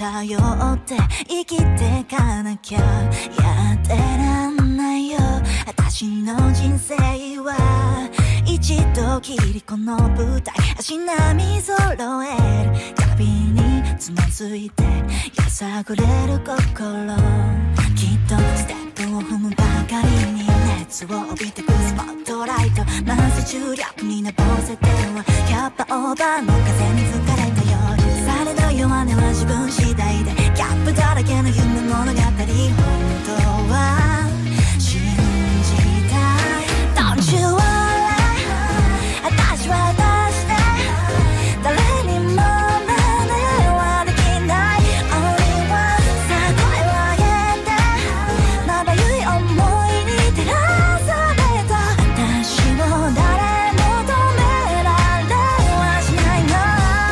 頼って生きてかなきゃやってらんないよ。私の人生は一度きりこの舞台、足並み揃えるたびにつまずいてやさぐれる心、きっとステップを踏むばかりに熱を帯びてくスポットライト、なんせ重力にのぼせてはキャッパオーバーの風に吹かれたよ。されど弱音は自分次第でギャップだらけの夢物語、本当は信じたい。 Don't you worry、 私は私で誰にも真似はできない Only one、 さあ声を上げてまばゆい想いに照らされた私を誰も止められはしないの。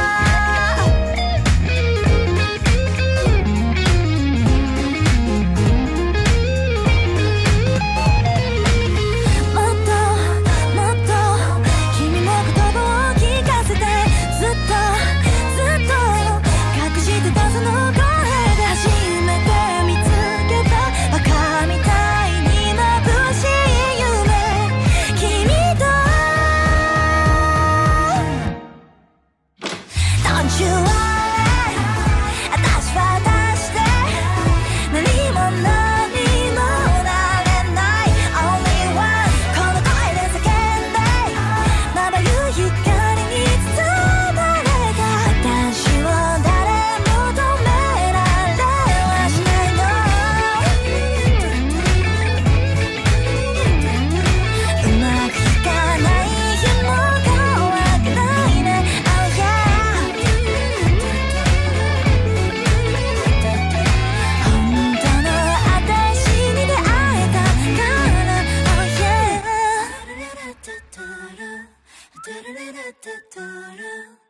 もっともっと君の言葉を聞かせて、ずっとずっと隠してたその声で初めて見つけたバカみたいに眩しい夢、君と Don't you worry、 私は私で何も何もなれない Only one、 この声で叫んでまばゆい光に包まれた私を誰も止められはしないの。うまくいかない日も怖くないね Oh yeah、 本当の私に出会えたから Oh yeah、 タラララタタラタラララタタラ